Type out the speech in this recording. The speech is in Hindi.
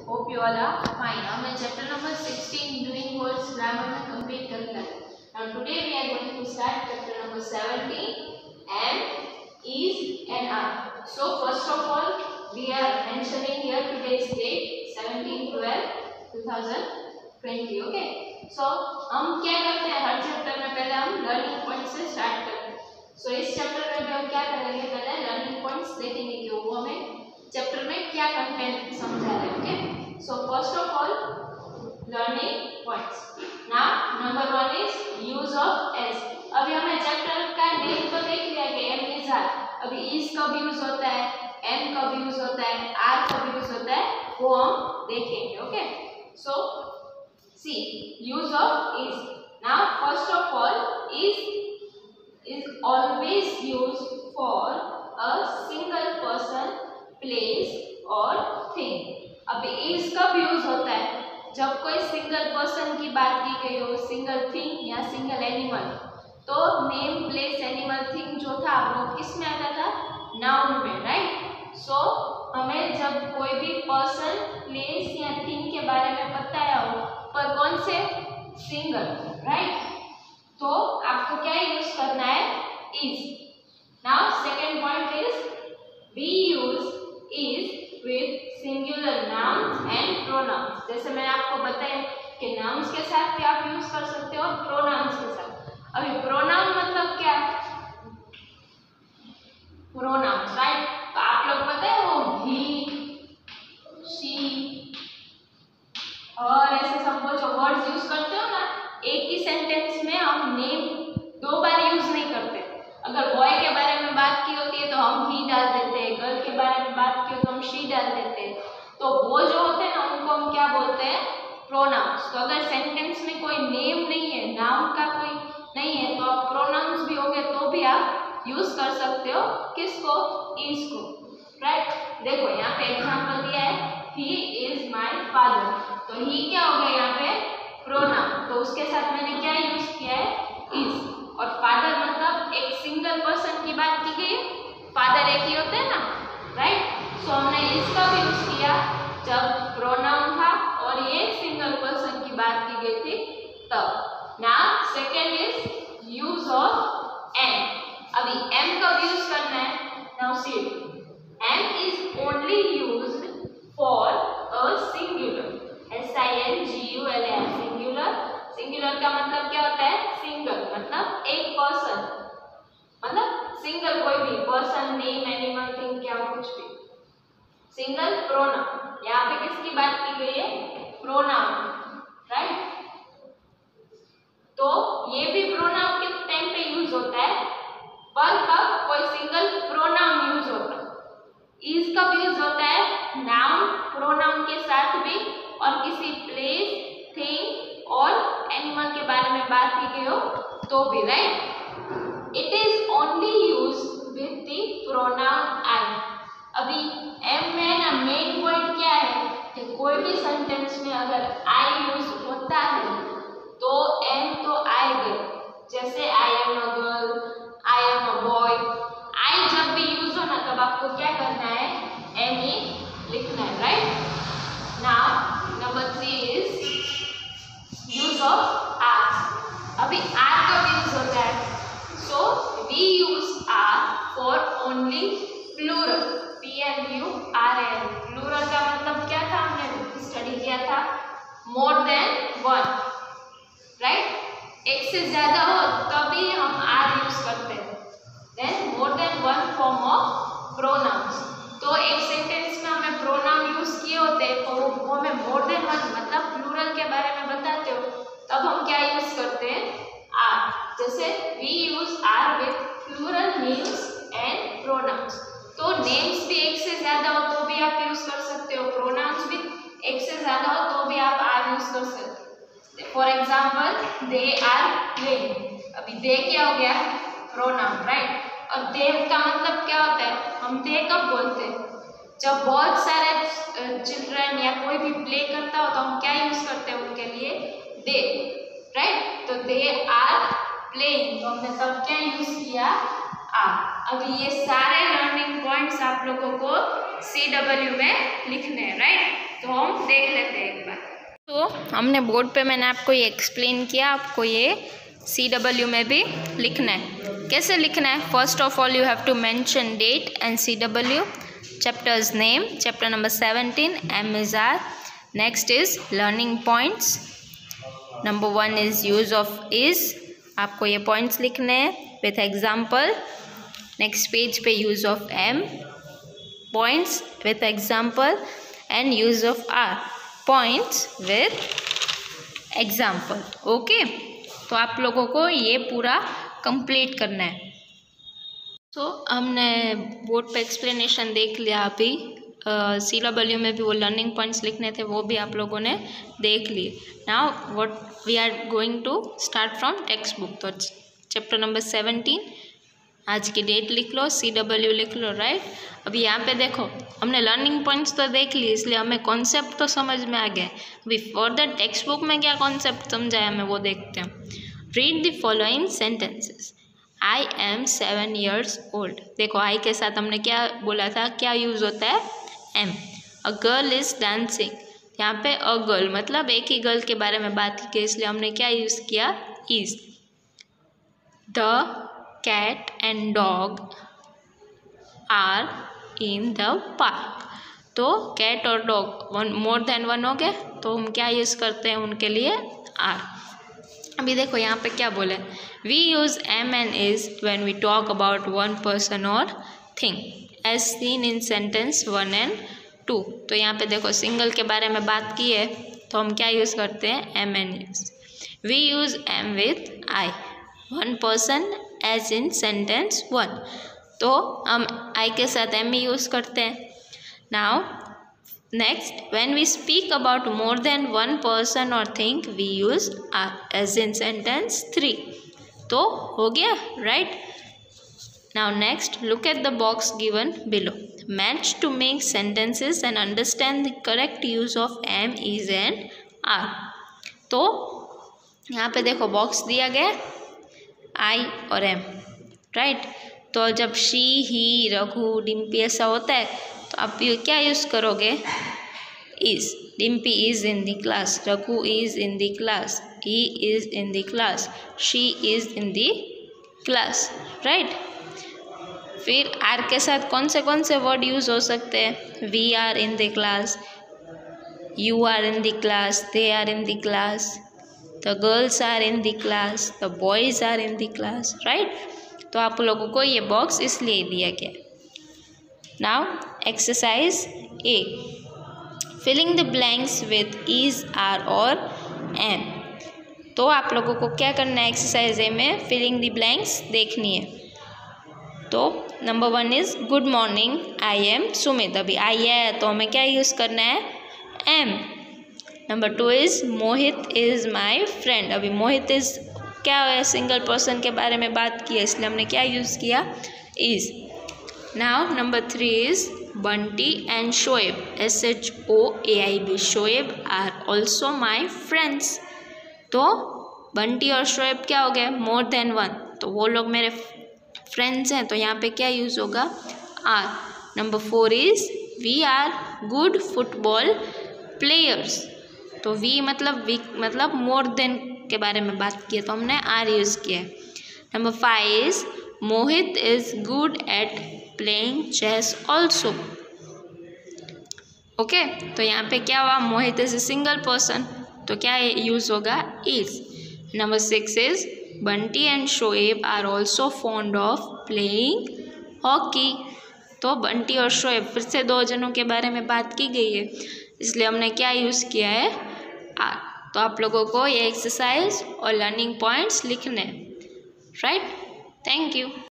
Hope you all are fine. हमें chapter number 16 doing words grammar में कंप्लीट कर लिया है। Now today we are going to start chapter number 17 am is and are. So first of all we are mentioning here today's date 17/12/2020। Okay, so हम क्या करते हैं हर चैप्टर में पहले हम लर्निंग पॉइंट से स्टार्ट करते हैं। सो इस चैप्टर में भी हम क्या करेंगे, पहले लर्निंग पॉइंट्स देखेंगे कि वो हमें चैप्टर में क्या कंटेंट समझा रहे हैं। Okay, so first of all learning points. Now number 1 is use of is. अभी हमें चैप्टर का नेम तो देख लिया कि एम इज आर। अभी इज कब यूज होता है, एम कब यूज होता है, आर कब यूज होता है, वो हम देखेंगे। Okay, so see use of is. Now first of all is always used for a single person, place or thing। अभी is कब यूज होता है, जब कोई सिंगल पर्सन की बात की गई हो, सिंगल थिंग या सिंगल एनिमल। तो नेम, प्लेस, एनिमल, थिंग जो था वो किस में आता था, नाउन में, राइट। सो हमें जब कोई भी पर्सन, प्लेस या थिंग के बारे में बताया हो, पर कौन से, सिंगल, राइट, तो आपको क्या यूज करना है, is। Now second point is we use is with singular nouns and pronouns। जैसे मैंने आपको बताया कि nouns के साथ भी आप यूज कर सकते हो और pronouns के साथ। अभी pronoun मतलब क्या, pronouns, राइट। तो आप लोग पता है वो he, she और ऐसे सब जो वर्ड्स यूज करते हो ना, एक ही सेंटेंस में हम नेम दो बार यूज नहीं करते। अगर बॉय के बारे में बात की होती है तो हम ही डाल देते हैं, गर्ल के बारे में बात की हो तो हम शी डाल देते हैं। तो वो जो होते हैं ना, उनको हम क्या बोलते हैं, प्रोनाउंस। तो अगर सेंटेंस में कोई नेम नहीं है, नाउन का कोई नहीं है, तो आप प्रोनाउंस भी होंगे तो भी आप यूज कर सकते हो, किसको, इज को, राइट। देखो यहाँ पे एग्जाम्पल दिया है, ही इज माई फादर। तो ही क्या हो गया यहाँ पे, प्रोनाउन। तो उसके साथ मैंने क्या यूज किया है, इज। और फादर मतलब एक सिंगल पर्सन की बात की गई, फादर एक ही होते हैं ना, राइट। सो हमने इसका भी यूज किया जब प्रोनाउन था और ये सिंगल पर्सन की बात की गई थी तब। Now second is use of am. अभी एम कब यूज करना है, now see, am is only used for a singular, SINGULAR, singular. Singular का मतलब क्या होता है, सिंगल मतलब एक पर्सन, मतलब सिंगल कोई भी पर्सन, नेम, एनिमल, थिंग, क्या कुछ भी, सिंगल प्रोनाउन। यहाँ पे किसकी बात की गई है, प्रोनाउन, राइट। तो ये भी प्रोनाउन किस टाइम पे यूज होता है, पर कब कोई सिंगल प्रोनाउन यूज होता है। इज कब यूज होता है, नाउन, प्रोनाउन के साथ भी, और किसी प्लेस, थिंग और एनिमल के बारे में बात की गई हो तो भी, right. It is only use with the pronoun I. अभी एम में ना मेन पॉइंट क्या है कि कोई भी सेंटेंस में अगर आई यूज होता है तो एम तो आएगा। जैसे I am a girl, I am a boy, I जब भी यूज हो ना तब आपको क्या करना है, एम ही लिखना है, right. Now number 3 is use of are. अभी आर कब यूज होता है, so we use are for only plural, PLURAL। Plural का मतलब क्या था, हमने स्टडी किया था, मोर देन वन, राइट। एक से ज्यादा हो तभी हम आर यूज करते हैं। Then more than one form of pronouns. तो एक सेंटेंस में हमें प्रोनाउन यूज किए होते हैं तो वो हमें मोर देन वन मतलब प्लूरल के बारे में बताते हो, तब हम क्या यूज करते हैं, आर। जैसे we use are with plural names and pronouns. तो नेम्स भी एक से ज्यादा हो तो भी आप यूज कर सकते हो, प्रोनाउंस भी एक से ज्यादा हो तो भी आप आर यूज कर सकते हो। For example they are playing. अभी दे क्या हो गया, प्रोनाउन, राइट। और दे का मतलब क्या होता है, हम दे कब बोलते हैं, जब बहुत सारे चिल्ड्रन या कोई भी प्ले करता हो तो हम क्या यूज करते हैं उनके लिए, दे, राइट। तो दे आर प्लेइंग, तो हमने तब क्या यूज किया, आर। अभी ये सारे लर्निंग पॉइंट्स आप लोगों को CW में लिखने हैं, राइट। तो फॉर्म देख लेते हैं एक बार। तो हमने बोर्ड पे मैंने आपको ये एक्सप्लेन किया, आपको ये CW में भी लिखना है। कैसे लिखना है? First of all you have to mention date and CW, chapter's name, chapter number 17, M is R. Next is learning points. Number 1 is use of is, आपको ये points लिखने हैं with example. Next page पे use of M, points with example, and use of R, points with example. Okay, तो आप लोगों को ये पूरा कंप्लीट करना है। तो हमने बोर्ड पे एक्सप्लेनेशन देख लिया अभी। CW में भी वो लर्निंग पॉइंट्स लिखने थे, वो भी आप लोगों ने देख लिए। Now what we are going to start from text book. तो चैप्टर नंबर 17, आज की डेट लिख लो, CW लिख लो, राइट। अभी यहाँ पे देखो, हमने लर्निंग पॉइंट्स तो देख लिए, इसलिए हमें कॉन्सेप्ट तो समझ में आ गया। अभी फर्दर टेक्स्ट बुक में क्या कॉन्सेप्ट समझाया हमें वो देखते हैं। Read the following sentences. I am 7 years old। देखो I के साथ हमने क्या बोला था, क्या यूज़ होता है? M। A girl is dancing। यहाँ पे a girl मतलब एक ही गर्ल के बारे में बात की, इसलिए हमने क्या यूज़ किया? is। The cat and dog are in the park। तो cat और dog मोर देन वन हो गए, तो हम क्या यूज़ करते हैं उनके लिए? are। अभी देखो यहाँ पे क्या बोले, we use M and is when we talk about one person or thing as seen in sentence 1 and 2। तो यहाँ पे देखो सिंगल के बारे में बात की है, तो हम क्या यूज़ करते हैं? M and is। We use M with I, one person as in sentence 1। तो हम I के साथ M ही यूज़ करते हैं। Now next, when we speak about more than one person or thing we use are as in sentence 3। तो हो गया, right। now next, look at the box given below, match to make sentences and understand the correct use of am, is and are। तो यहाँ पे देखो बॉक्स दिया गया I और M, राइट। तो जब शी, ही, रघु, डिम्पी ऐसा होता है तो आप क्या यूज़ करोगे? is। Dimpy is in the class, Raghu is in the class, he is in the class, she is in the class, right. फिर आर के साथ कौन से वर्ड यूज़ हो सकते हैं? We are in the class, you are in the class, they are in the class, the girls are in the class, the boys are in the class, right. तो आप लोगों को ये बॉक्स इसलिए दिया गया। Now exercise A, filling the blanks with is, are और am। तो आप लोगों को क्या करना है एक्सरसाइज A में? फिलिंग द ब्लैंक्स देखनी है। तो number 1 is good morning, I am Sumit. अभी आई है तो हमें क्या यूज़ करना है? am। Number 2 is Mohit is my friend. अभी मोहित इज़ क्या है? सिंगल पर्सन के बारे में बात की है, इसलिए हमने क्या यूज़ किया? is। Now number 3 is Bunty and Shoaib, SHOAIB, Shoaib are also my friends. तो बंटी और शोएब क्या हो गए? मोर देन वन, तो वो लोग मेरे फ्रेंड्स हैं, तो यहाँ पे क्या यूज़ होगा? Are. Number 4 is we are good football players. तो वी मतलब मोर देन के बारे में बात की है, तो हमने आर यूज़ किया है। Number 5 is Mohit is good at playing chess also. Okay, तो यहाँ पे क्या हुआ? Mohit is a single person, तो क्या यूज़ होगा? Is. Number 6 is Bunty and Shoaib are also fond of playing hockey. तो बंटी और शोएब फिर से 2 जनों के बारे में बात की गई है, इसलिए हमने क्या यूज़ किया है? आर। तो आप लोगों को ये एक्सरसाइज और लर्निंग पॉइंट्स लिखने हैं, राइट। Thank you.